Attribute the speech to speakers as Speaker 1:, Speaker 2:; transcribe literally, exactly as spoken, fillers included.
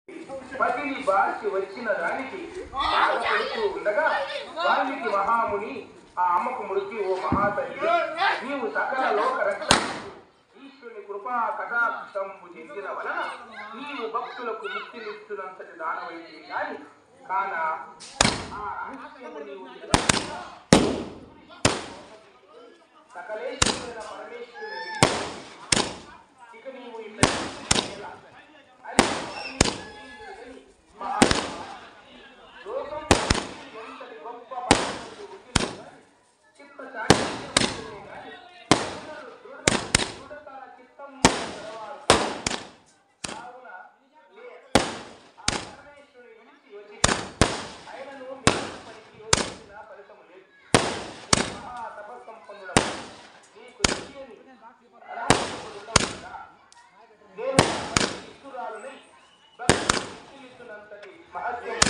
Speaker 1: పతిని బార్చి వచ్చిన దానికి బాధపడుతూ ఉండగా వాల్మీకి మహాముని ఆ అమ్మకు మృతి, ఓ మహాతల్లి, నీవు సకల లోక రక్షణ ఈశ్వరుని కృపా కటాక్షంబు చెందిన వలన నీవు భక్తులకు ముక్తినిస్తున్నంతటి దానమైంది కాని కాన ఆ రహస్యము నీవు సకలేశ్వరుడైన పరమేశ్వరుని ఇక నీవు లోకం ఎంతటి గొప్ప చిత్త దృఢతర చిత్తం కావున ఆ పరమేశ్వరుని విడిచి వచ్చి ఆయనను పనికి యోచించిన ఫలితము లేదు. మహా తపస్సంపన్నుడవు నీకు తెలియని నేను ఇస్తురాలని భక్తులు ఇస్తున్నంతటి మహత్యం